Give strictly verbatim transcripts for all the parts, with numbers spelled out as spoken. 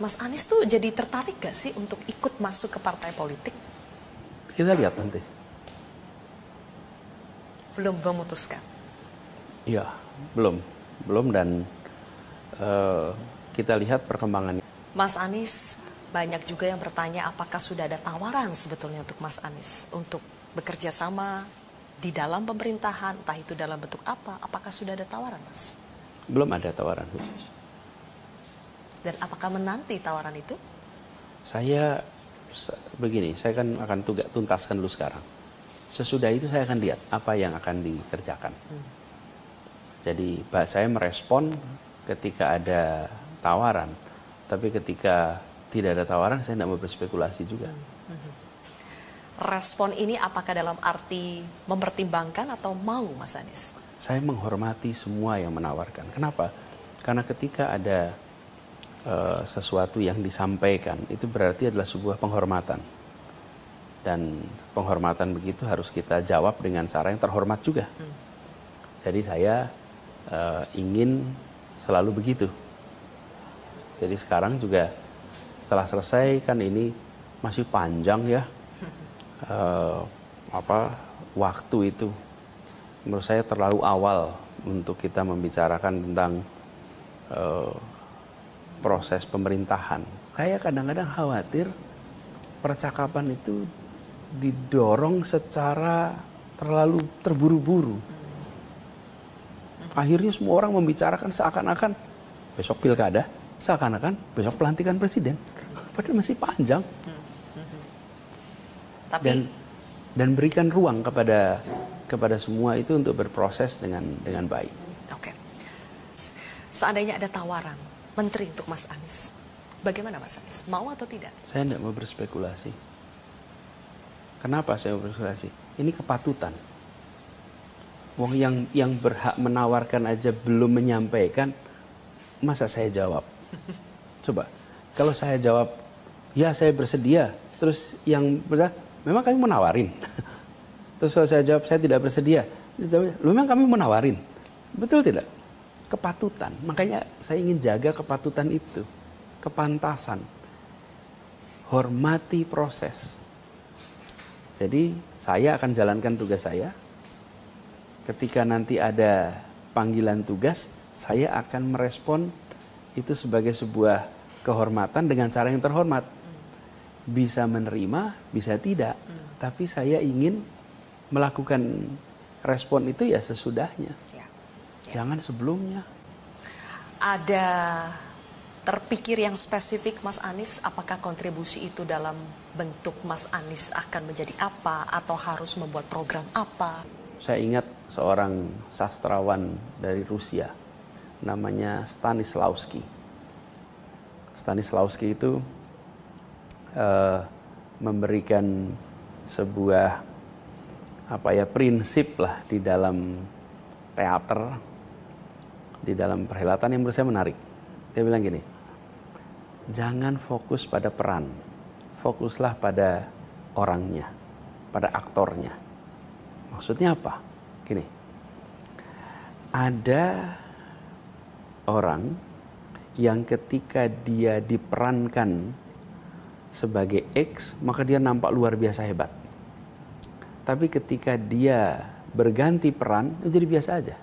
Mas Anies tuh jadi tertarik gak sih untuk ikut masuk ke partai politik? Kita lihat nanti. Belum memutuskan? Iya, belum. Belum dan uh, kita lihat perkembangannya. Mas Anies, banyak juga yang bertanya apakah sudah ada tawaran sebetulnya untuk Mas Anies untuk bekerja sama di dalam pemerintahan, entah itu dalam bentuk apa, apakah sudah ada tawaran, Mas? Belum ada tawaran khusus. Dan apakah menanti tawaran itu? Saya begini, saya kan akan tugas tuntaskan dulu sekarang. Sesudah itu saya akan lihat apa yang akan dikerjakan. Hmm. Jadi saya merespon ketika ada tawaran, tapi ketika tidak ada tawaran saya tidak mau berspekulasi juga. Hmm. Hmm. Respon ini apakah dalam arti mempertimbangkan atau mau, Mas Anies? Saya menghormati semua yang menawarkan. Kenapa? Karena ketika ada Uh, sesuatu yang disampaikan itu berarti adalah sebuah penghormatan, dan penghormatan begitu harus kita jawab dengan cara yang terhormat juga. hmm. Jadi saya uh, ingin selalu begitu. Jadi sekarang juga setelah selesai kan ini masih panjang ya uh, apa waktu itu menurut saya terlalu awal untuk kita membicarakan tentang uh, proses pemerintahan. Saya kadang-kadang khawatir percakapan itu didorong secara terlalu terburu-buru. Akhirnya semua orang membicarakan seakan-akan besok pilkada, seakan-akan besok pelantikan presiden. Padahal masih panjang. Tapi dan dan berikan ruang kepada kepada semua itu untuk berproses dengan dengan baik. Oke. Seandainya ada tawaran menteri untuk Mas Anies, bagaimana Mas Anies? Mau atau tidak? Saya tidak mau berspekulasi. Kenapa saya mau berspekulasi? Ini kepatutan. Wong yang yang berhak menawarkan aja belum menyampaikan, masa saya jawab? Coba, kalau saya jawab, ya saya bersedia. Terus yang benar, memang kami menawarin. Terus kalau saya jawab, saya tidak bersedia. Memang kami menawarin. Betul tidak? Kepatutan, makanya saya ingin jaga kepatutan itu, kepantasan, hormati proses. Jadi saya akan jalankan tugas saya. Ketika nanti ada panggilan tugas, saya akan merespon itu sebagai sebuah kehormatan dengan cara yang terhormat. Bisa menerima, bisa tidak, hmm. tapi saya ingin melakukan respon itu ya sesudahnya. Ya. Jangan sebelumnya. Ada terpikir yang spesifik Mas Anies, apakah kontribusi itu dalam bentuk Mas Anies akan menjadi apa atau harus membuat program apa? Saya ingat seorang sastrawan dari Rusia, namanya Stanislavski. Stanislavski itu uh, memberikan sebuah apa ya prinsip lah di dalam teater, di dalam perhelatan yang menurut saya menarik. Dia bilang gini, jangan fokus pada peran, fokuslah pada orangnya, pada aktornya. Maksudnya apa? Gini, ada orang yang ketika dia diperankan sebagai X, maka dia nampak luar biasa hebat. Tapi ketika dia berganti peran, itu jadi biasa aja.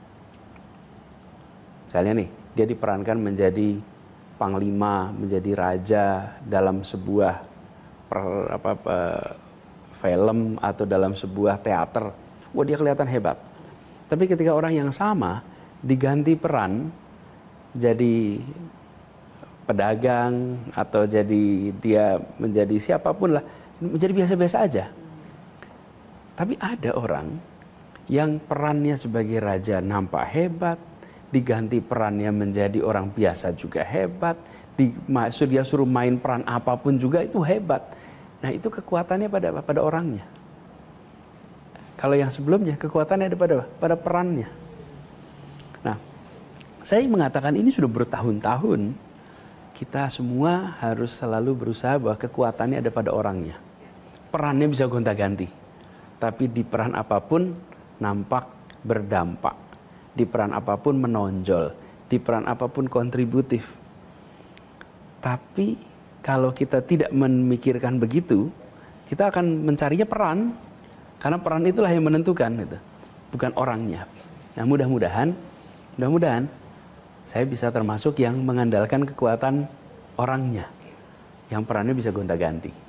Misalnya nih, dia diperankan menjadi panglima, menjadi raja dalam sebuah per, apa, apa, film atau dalam sebuah teater. Wah, dia kelihatan hebat. Tapi ketika orang yang sama diganti peran jadi pedagang atau jadi dia menjadi siapapun lah, menjadi biasa-biasa aja. Tapi ada orang yang perannya sebagai raja nampak hebat, diganti perannya menjadi orang biasa juga hebat, di, dia suruh main peran apapun juga itu hebat. Nah itu kekuatannya pada pada orangnya. Kalau yang sebelumnya kekuatannya ada pada pada perannya. Nah, saya mengatakan ini sudah bertahun-tahun. Kita semua harus selalu berusaha bahwa kekuatannya ada pada orangnya. Perannya bisa gonta-ganti, tapi di peran apapun nampak berdampak. Di peran apapun menonjol, di peran apapun kontributif. Tapi kalau kita tidak memikirkan begitu, kita akan mencarinya peran, karena peran itulah yang menentukan, gitu, bukan orangnya. Nah, mudah-mudahan, mudah-mudahan saya bisa termasuk yang mengandalkan kekuatan orangnya, yang perannya bisa gonta-ganti.